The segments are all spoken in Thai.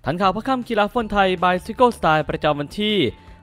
ทันข่าวพระค่ำกีฬาฟุตบอลไทย by Sickle Style ประจำวันที่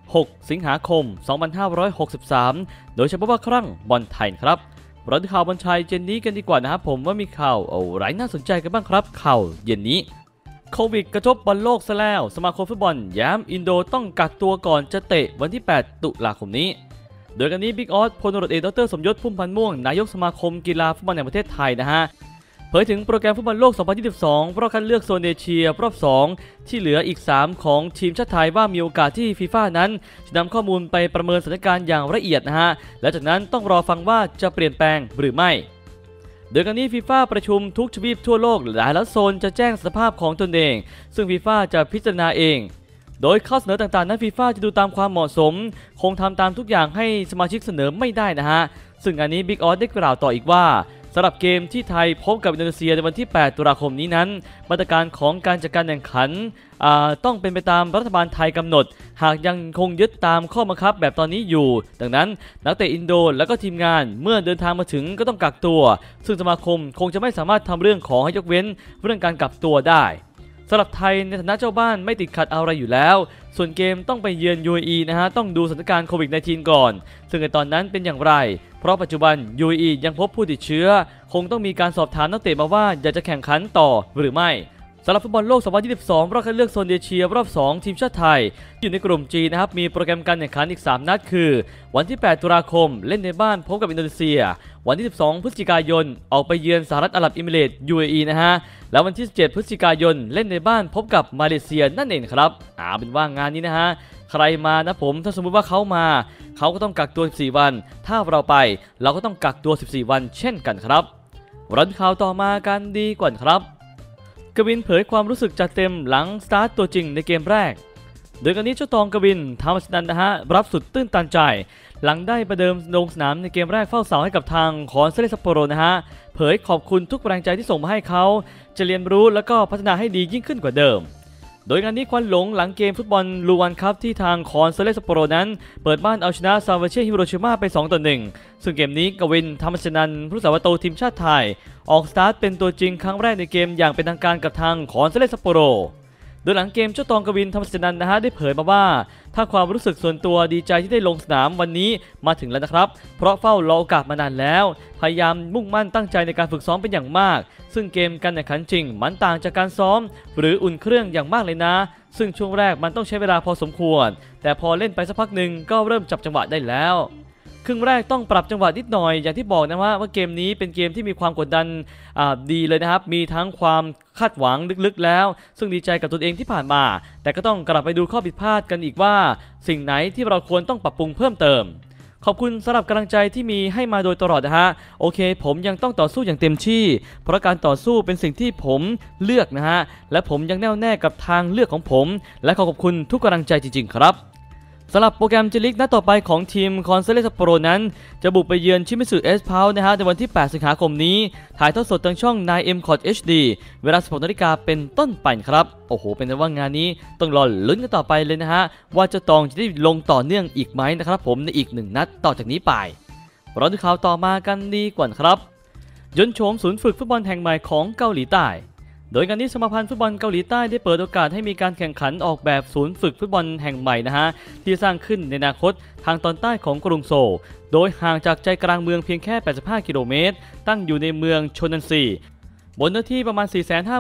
6 สิงหาคม 2563 โดยเฉพาะว่าครั้งบอลไทยครับเราดูข่าวบอลไทยเย็นนี้กันดีกว่านะครับผมว่ามีข่าวอะไรน่าสนใจกันบ้างครับข่าวเย็นนี้โควิดกระทบบอลโลกซะแล้วสมาคมฟุตบอลย้ำอินโดต้องกักตัวก่อนจะเตะวันที่ 8 ตุลาคมนี้โดยกันนี้บิ๊กออสพลตำรวจเอกดร.สมยศ พุ่มพันธ์ม่วงนายกสมาคมกีฬาฟุตบอลแห่งประเทศไทยนะฮะเผยถึงโปรแกรมฟุตบอลโลก 2022 รอบคัดเลือกโซนเอเชียรอบ 2 ที่เหลืออีก 3 ของทีมชาติไทยว่ามีโอกาสที่ฟีฟ่านั้นจะนำข้อมูลไปประเมินสถานการณ์อย่างละเอียดนะฮะและจากนั้นต้องรอฟังว่าจะเปลี่ยนแปลงหรือไม่โดยกันนี้ฟีฟ่าประชุมทุกทวีปทั่วโลกหลายละโซนจะแจ้งสภาพของตนเองซึ่งฟีฟ่าจะพิจารณาเองโดยข้อเสนอต่างๆนั้นฟีฟ่าจะดูตามความเหมาะสมคงทำตามทุกอย่างให้สมาชิกเสนอไม่ได้นะฮะซึ่งอันนี้บิ๊กออสได้กล่าวต่ออีกว่าสำหรับเกมที่ไทยพบกับอินโดนีเซียในวันที่ 8 ตุลาคมนี้นั้นมาตรการของการจัดการแข่งขันต้องเป็นไปตามรัฐบาลไทยกำหนดหากยังคงยึดตามข้อบังคับแบบตอนนี้อยู่ดังนั้นนักเตะอินโดและก็ทีมงานเมื่อเดินทางมาถึงก็ต้องกักตัวซึ่งสมาคมคงจะไม่สามารถทำเรื่องขอให้ยกเว้นเรื่องการกักตัวได้สำหรับไทยในฐานะเจ้าบ้านไม่ติดขัดอะไรอยู่แล้วส่วนเกมต้องไปเยือน UAE นะฮะต้องดูสถานการณ์โควิด -19 ก่อนซึ่งในตอนนั้นเป็นอย่างไรเพราะปัจจุบัน UAE ยังพบผู้ติดเชื้อคงต้องมีการสอบถามนักเตะมาว่าอยากจะแข่งขันต่อหรือไม่สำหรับฟุตบอลโลก 2022 รอบคัดเลือกโซนเอเชียรอบ 2 ทีมชาติไทยอยู่ในกลุ่ม G นะครับมีโปรแกรมการแข่งขันอีก 3 นัดคือวันที่ 8 ตุลาคมเล่นในบ้านพบกับอินโดนีเซียวันที่ 12 พฤศจิกายนออกไปเยือนสหรัฐอาหรับเอมิเรตส์ UAE นะฮะแล้ววันที่ 17 พฤศจิกายนเล่นในบ้านพบกับมาเลเซียนั่นเองครับเป็นว่างานนี้นะฮะใครมานะผมถ้าสมมุติว่าเขามาเขาก็ต้องกักตัว 14 วันถ้าเราไปเราก็ต้องกักตัว 14 วันเช่นกันครับรันข่าวต่อมากันดีกว่าครับกวินเผยความรู้สึกจัดเต็มหลังสตาร์ทตัวจริงในเกมแรกโดยกันนี้เจ้าตองกวินธรรมสนันนะฮะรับสุดตื้นตันใจหลังได้ประเดิมลงสนามในเกมแรกเฝ้าเสาให้กับทางคอนซาเลซัปโปโรนะฮะเผยขอบคุณทุกแรงใจที่ส่งมาให้เขาจะเรียนรู้และก็พัฒนาให้ดียิ่งขึ้นกว่าเดิมโดยงานนี้ควันหลงหลังเกมฟุตบอลลูวันคัพที่ทางคอนซาเลซัปโปโรนั้นเปิดบ้านเอาชนะซาวาเช่ฮิโรชิมาไป 2-1 ซึ่งเกมนี้กวินธรรมชนันผู้สาวโตทีมชาติไทยออกสตาร์ทเป็นตัวจริงครั้งแรกในเกมอย่างเป็นทางการกับทางคอนซาเลซัปโปโรโดยหลังเกมเจ้าตองกวินธรรมชนันนะฮะได้เผยมาว่าถ้าความรู้สึกส่วนตัวดีใจที่ได้ลงสนามวันนี้มาถึงแล้วนะครับเพราะเฝ้ารอโอกาสมานานแล้วพยายามมุ่งมั่นตั้งใจในการฝึกซ้อมเป็นอย่างมากซึ่งเกมการแข่งขันจริงมันต่างจากการซ้อมหรืออุ่นเครื่องอย่างมากเลยนะซึ่งช่วงแรกมันต้องใช้เวลาพอสมควรแต่พอเล่นไปสักพักหนึ่งก็เริ่มจับจังหวะได้แล้วครึ่งแรกต้องปรับจังหวะนิดหน่อยอย่างที่บอกนะว่าเกมนี้เป็นเกมที่มีความกดดันดีเลยนะครับมีทั้งความคาดหวังลึกๆแล้วซึ่งดีใจกับตัวเองที่ผ่านมาแต่ก็ต้องกลับไปดูข้อผิดพลาดกันอีกว่าสิ่งไหนที่เราควรต้องปรับปรุงเพิ่มเติมขอบคุณสำหรับกำลังใจที่มีให้มาโดยตลอดนะฮะโอเคผมยังต้องต่อสู้อย่างเต็มที่เพราะการต่อสู้เป็นสิ่งที่ผมเลือกนะฮะและผมยังแน่วแน่กับทางเลือกของผมและขอบคุณทุกกำลังใจจริงๆครับสำหรับโปรแกรมเจลิกนัดต่อไปของทีมคอนซาเลซัปโปโรนั้นจะบุกไปเยือนชิมิสึเอสพาวนะฮะในวันที่ 8 สิงหาคมนี้ถ่ายทอดสดทางช่อง 9M Cod HD เวลา 16 นาฬิกาเป็นต้นไปครับโอ้โหเป็นว่างานนี้ต้องรอลุ้นกันต่อไปเลยนะฮะว่าเจ้าตองจะได้ลงต่อเนื่องอีกไหมนะครับผมในอีก1นัดต่อจากนี้ไปเราดูข่าวต่อมากันดีกว่าครับยนต์โฉมศูนย์ฝึกฟุตบอลแห่งใหม่ของเกาหลีใต้โดยงานนี้สมาพันธ์ฟุตบอลเกาหลีใต้ได้เปิดโอกาสให้มีการแข่งขันออกแบบศูนย์ฝึกฟุตบอลแห่งใหม่นะฮะที่สร้างขึ้นในอนาคตทางตอนใต้ของกรุงโซลโดยห่างจากใจกลางเมืองเพียงแค่ 85 กิโลเมตรตั้งอยู่ในเมืองโชนันซีบนเนื้อที่ประมาณ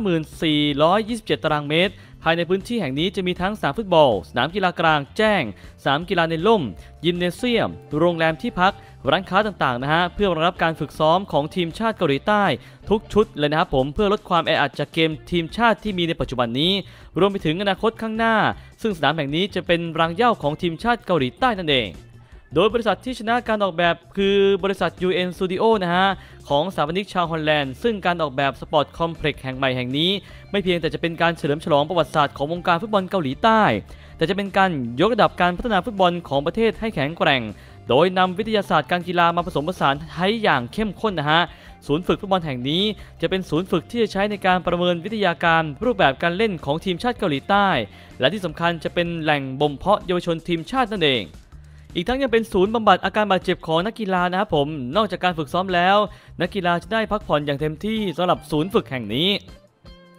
454,427 ตารางเมตรภายในพื้นที่แห่งนี้จะมีทั้งสนามฟุตบอลสนามกีฬากลางแจ้งสนามกีฬาในร่มยิมเนเซียมโรงแรมที่พักร้านค้าต่างๆนะฮะเพื่อรองรับการฝึกซ้อมของทีมชาติเกาหลีใต้ทุกชุดเลยนะครับผมเพื่อลดความแออัดจากเกมทีมชาติที่มีในปัจจุบันนี้รวมไปถึงอนาคตข้างหน้าซึ่งสนามแห่งนี้จะเป็นรังเหย้าของทีมชาติเกาหลีใต้นั่นเองโดยบริษัทที่ชนะการออกแบบคือบริษัท UN Studio นะฮะของสถาปนิกชาวฮอลแลนด์ซึ่งการออกแบบสปอร์ตคอมเพล็กซ์แห่งใหม่แห่งนี้ไม่เพียงแต่จะเป็นการเฉลิมฉลองประวัติศาสตร์ของวงการฟุตบอลเกาหลีใต้แต่จะเป็นการยกระดับการพัฒนาฟุตบอลของประเทศให้แข็งแกร่งโดยนำวิทยาศาสตร์การกีฬามาผสมผสานให้อย่างเข้มข้นนะฮะศูนย์ฝึกฟุตบอลแห่งนี้จะเป็นศูนย์ฝึกที่จะใช้ในการประเมินวิทยาการรูปแบบการเล่นของทีมชาติเกาหลีใต้และที่สำคัญจะเป็นแหล่งบ่มเพาะเยาวชนทีมชาตินั่นเองอีกทั้งยังเป็นศูนย์บำบัดอาการบาดเจ็บของนักกีฬานะครับผมนอกจากการฝึกซ้อมแล้วนักกีฬาจะได้พักผ่อนอย่างเต็มที่สำหรับศูนย์ฝึกแห่งนี้ ซ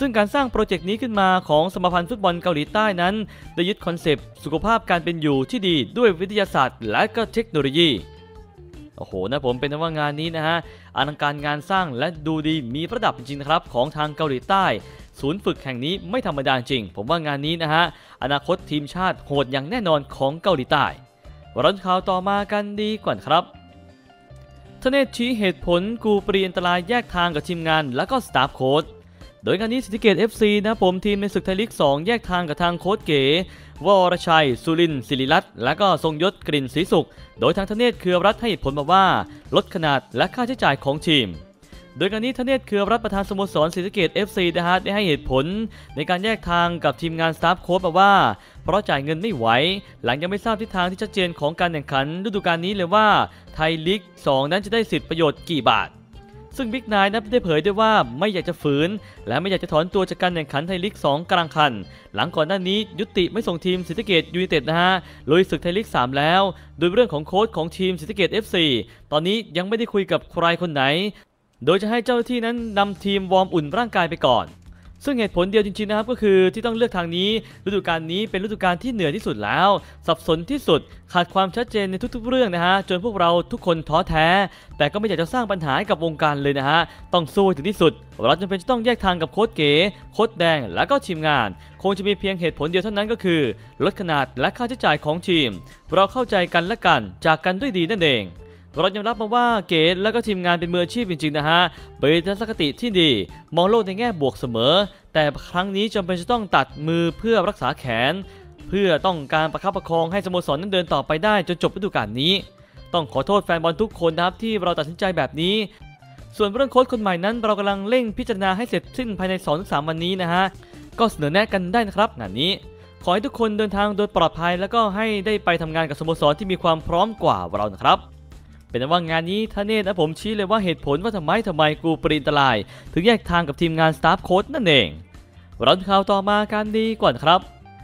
ซึ่งการสร้างโปรเจกต์นี้ขึ้นมาของสมาพันธ์ฟุตบอลเกาหลีใต้นั้นได้ยึดคอนเซปต์สุขภาพการเป็นอยู่ที่ดีด้วยวิทยาศาสตร์และก็เทคโนโลยีโอ้โหนะผมเป็นว่างานนี้นะฮะอลังการงานสร้างและดูดีมีระดับจริงๆนะครับของทางเกาหลีใต้ศูนย์ฝึกแห่งนี้ไม่ธรรมดาจริงผมว่างานนี้นะฮะอนาคตทีมชาติโหดอย่างแน่นอนของเกาหลีใต้รันข่าวต่อมากันดีกว่าครับทเนศชี้เหตุผลกูปรีอันตรายแยกทางกับทีมงานและก็สตาฟโค้ชโดยงานนี้ศรีสะเกษ FC นะผมทีมในศึกไทยลีก 2แยกทางกับทางโค้ชเก๋วรชัยสุรินทร์ศิริรัตน์และก็ทรงยศกลิ่นศรีสุขโดยทางทเนศเครือรัฐให้เหตุผลมาว่าลดขนาดและค่าใช้จ่ายของทีมโดยงานนี้ทเนศเครือรัฐประธานสโมสรศรีสะเกษ FC นะฮะได้ให้เหตุผลในการแยกทางกับทีมงานสตาฟโค้ชมาว่าเพราะจ่ายเงินไม่ไหวหลังยังไม่ทราบทิศทางที่ชัดเจนของการแข่งขันฤดูกาลนี้เลยว่าไทยลีก 2นั้นจะได้สิทธิประโยชน์กี่บาทซึ่งบิ๊กนายนั้นได้เผยด้วยว่าไม่อยากจะฝืนและไม่อยากจะถอนตัวจากการแข่งขันไทยลีก 2กลางคันหลังก่อนหน้านี้ยุติไม่ส่งทีมศรีสะเกษยูไนเต็ดนะฮะลุยศึกไทยลีก 3แล้วโดยเรื่องของโค้ชของทีมศรีสะเกษ FC ตอนนี้ยังไม่ได้คุยกับใครคนไหนโดยจะให้เจ้าหน้าที่นั้นนำทีมวอร์มอุ่นร่างกายไปก่อนซึ่งเหตุผลเดียวจริงๆนะครับก็คือที่ต้องเลือกทางนี้ฤดูกาลนี้เป็นฤดูกาลที่เหนื่อยที่สุดแล้วสับสนที่สุดขาดความชัดเจนในทุกๆเรื่องนะฮะจนพวกเราทุกคนท้อแท้แต่ก็ไม่อยากจะสร้างปัญหาให้กับวงการเลยนะฮะต้องสู้ถึงที่สุดเราจำเป็นจะต้องแยกทางกับโค้ชเก๋โค้ชแดงและก็ทีมงานคงจะมีเพียงเหตุผลเดียวเท่านั้นก็คือลดขนาดและค่าใช้จ่ายของทีมเราเข้าใจกันและกันจากกันด้วยดีนั่นเองเรายอมรับมาว่าเก๋และก็ทีมงานเป็นมืออาชีพจริงๆนะฮะเป็นทัศนคติที่ดีมองโลกในแง่บวกเสมอแต่ครั้งนี้จำเป็นจะต้องตัดมือเพื่อรักษาแขนเพื่อต้องการประคับประคองให้สโมสรนั้นเดินต่อไปได้จนจบฤดูกาลนี้ต้องขอโทษแฟนบอลทุกคนนะครับที่เราตัดสินใจแบบนี้ส่วนเรื่องโค้ชคนใหม่นั้นเรากำลังเร่งพิจารณาให้เสร็จสิ้นภายใน 2-3 วันนี้นะฮะก็เสนอแนะกันได้นะครับงานนี้ขอให้ทุกคนเดินทางโดยปลอดภัยแล้วก็ให้ได้ไปทำงานกับสโมสรที่มีความพร้อมกว่าเรานะครับเป็นว่างานนี้ทเนศนะผมชี้เลยว่าเหตุผลว่าทำไมกูปรีอันตรายถึงแยกทางกับทีมงานสตาฟโค้ชนั่นเองรันข่าวต่อมากันดีกว่าครับ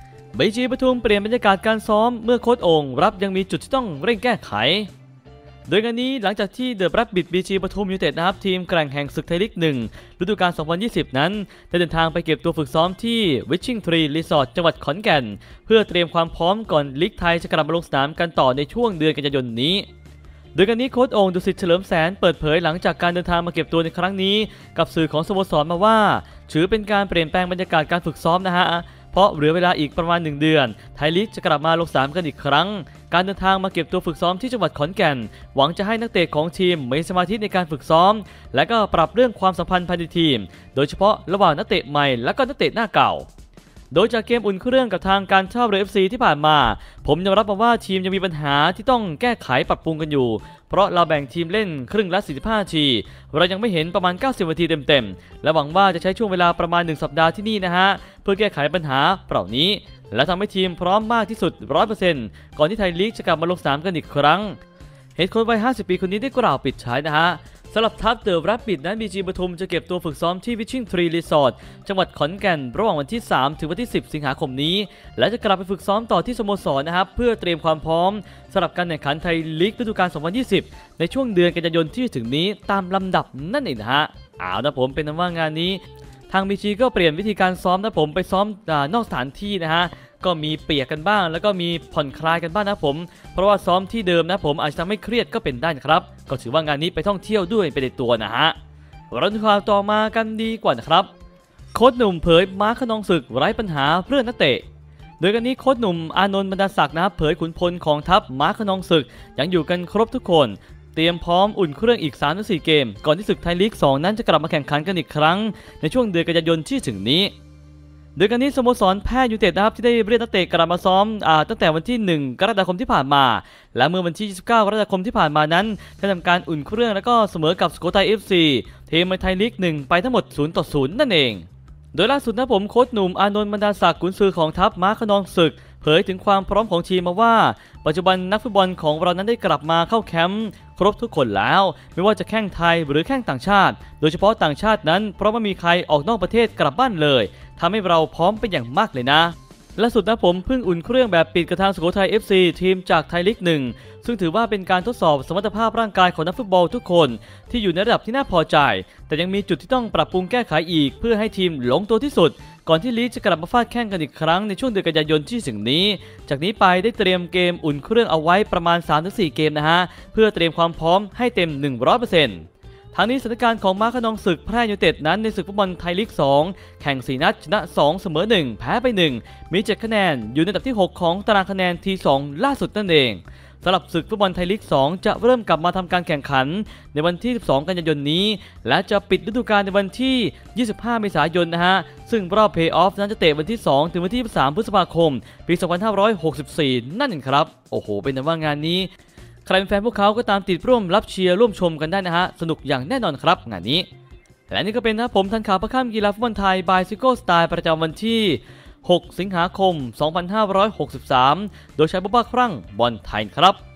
BGปทุมเปลี่ยนบรรยากาศการซ้อมเมื่อโค้ชโอ่งรับยังมีจุดที่ต้องเร่งแก้ไขโดยงานนี้หลังจากที่เดอะแรบบิทBGปทุมยูไนเต็ดนะครับทีมแกร่งแห่งศึกไทยลีก 1ฤดูกาล 2020 นั้นได้เดินทางไปเก็บตัวฝึกซ้อมที่วิชชิ่งทรีรีสอร์ทจังหวัดขอนแก่นเพื่อเตรียมความพร้อมก่อนลีกไทยจะกลับมาลงสนามกันต่อในช่วงเดือนกันยายนนี้โดยการนี้โค้ชโอ่งดุสิตเฉลิมแสนเปิดเผยหลังจากการเดินทางมาเก็บตัวในครั้งนี้กับสื่อของสโมสรมาว่าถือเป็นการเปลี่ยนแปลงบรรยากาศการฝึกซ้อมนะฮะเพราะเหลือเวลาอีกประมาณ1 เดือนไทยลีกจะกลับมาลงสนามกันอีกครั้งการเดินทางมาเก็บตัวฝึกซ้อมที่จังหวัดขอนแก่นหวังจะให้นักเตะของทีมมีสมาธิในการฝึกซ้อมและก็ปรับเรื่องความสัมพันธ์ภายในทีมโดยเฉพาะระหว่างนักเตะใหม่และก็นักเตะหน้าเก่าโดยจากเกมอุ่นเครื่องกับทางการท่าเรือ FC ที่ผ่านมาผมยอมรับมาว่าทีมยังมีปัญหาที่ต้องแก้ไขปรับปรุงกันอยู่เพราะเราแบ่งทีมเล่นครึ่งละ45 นาทีเรายังไม่เห็นประมาณ90 นาทีเต็มๆและหวังว่าจะใช้ช่วงเวลาประมาณ1 สัปดาห์ที่นี่นะฮะเพื่อแก้ไขปัญหาเหล่านี้และทำให้ทีมพร้อมมากที่สุด 100% ก่อนที่ไทยลีกจะกลับมาลงสนามกันอีกครั้งเฮดโค้ชวัย50 ปีคนนี้ได้กล่าวปิดฉายนะฮะสำหรับทัพเดอะแรบบิทนั้นBGปทุมจะเก็บตัวฝึกซ้อมที่วิชชิ่งทรีรีสอร์ทจังหวัดขอนแก่นระหว่างวันที่3ถึงวันที่10 สิงหาคมนี้และจะกลับไปฝึกซ้อมต่อที่สโมสรนะครับเพื่อเตรียมความพร้อมสำหรับการแข่งขันไทยลีกฤดูกาล 2020 ในช่วงเดือนกันยายนที่ถึงนี้ตามลำดับนั่นเองนะฮะนะผมเป็นว่างานนี้ทางBGก็เปลี่ยนวิธีการซ้อมนะผมไปซ้อมนอกสถานที่นะฮะก็มีเปียกกันบ้างแล้วก็มีผ่อนคลายกันบ้างนะผมเพราะว่าซ้อมที่เดิมนะผมอาจจะทำให้เครียดก็เป็นได้นะครับก็ถือว่างานนี้ไปท่องเที่ยวด้วยไปในตัวนะฮะรันข่าวต่อมากันดีกว่านะครับโค้ชหนุ่มเผยม้าขนองศึกไร้ปัญหาเพื่อนนักเตะโดยกันนี้โค้ชหนุ่มอานนท์บรรดาศักดิ์นะครับเผยขุนพลของทัพม้าขนองศึกยังอยู่กันครบทุกคนเตรียมพร้อมอุ่นเครื่องอีก 3-4 เกมก่อนที่ศึกไทยลีก 2นั้นจะกลับมาแข่งขันกันอีกครั้งในช่วงเดือนกันยายนที่ถึงนี้โดยการนี้สโมสรแพทย์ยูไนเต็ดนะครับที่ได้เรียกนักเตะกลับมาซ้อมตั้งแต่วันที่1 กรกฎาคมที่ผ่านมาและเมื่อวันที่29 กรกฎาคมที่ผ่านมานั้นได้ทำการอุ่นเครื่องแล้วก็เสมอกับสุโขทัย FC ทีมในไทยลีก 1ไปทั้งหมด0-0นั่นเองโดยล่าสุดนะผมโค้ชหนุ่มอานนท์บรรดาศักดิ์กุนซือของทัพม้าขนองศึกเผยถึงความพร้อมของทีมมาว่าปัจจุบันนักฟุตบอลของเรานั้นได้กลับมาเข้าแคมป์ครบทุกคนแล้วไม่ว่าจะแข้งไทยหรือแข้งต่างชาติโดยเฉพาะต่างชาตินั้นเพราะไม่มีใครออกนอกประเทศกลับบ้านเลยทำให้เราพร้อมเป็นอย่างมากเลยนะล่าสุดนะผมเพิ่งอุ่นเครื่องแบบปิดกับทางสุโขทัย FC ทีมจากไทยลีก1ซึ่งถือว่าเป็นการทดสอบสมรรถภาพร่างกายของนักฟุตบอลทุกคนที่อยู่ในระดับที่น่าพอใจแต่ยังมีจุดที่ต้องปรับปรุงแก้ไขอีกเพื่อให้ทีมลงตัวที่สุดก่อนที่ลีกจะกลับมาฟาดแข่งกันอีกครั้งในช่วงเดือนกันยายนที่ถึงนี้จากนี้ไปได้เตรียมเกมอุ่นเครื่องเอาไว้ประมาณ 3-4 เกมนะฮะเพื่อเตรียมความพร้อมให้เต็ม 100%ทางนี้สถานการณ์ของม้าขนองศึกแพร่ยูไนเต็ดนั้นในศึกฟุตบอลไทยลีก2แข่ง4นัดชนะ2เสมอ1แพ้ไป1มี7คะแนนอยู่ในอันดับที่6ของตารางคะแนนที2ล่าสุดนั่นเองสำหรับศึกฟุตบอลไทยลีก2จะเริ่มกลับมาทำการแข่งขันในวันที่12กันยายนนี้และจะปิดฤดูกาลในวันที่25เมษายนนะฮะซึ่งรอบเพลย์ออฟนั้นจะเตะวันที่2ถึงวันที่23พฤษภาคมปี2564นั่นเองครับโอ้โหเป็นแต่ว่างานนี้ใครเป็นแฟนพวกเขาก็ตามติดร่วมรับเชียร์ร่วมชมกันได้นะฮะสนุกอย่างแน่นอนครับงานนี้และนี่ก็เป็นนะผมทันข่าวประค่ำกีฬาฟุตบอลไทยบายซิโก้สไตล์ประจำวันที่6 สิงหาคม 2563 โดยใช้บ๊อบบ้าครั่งบอลไทยครับ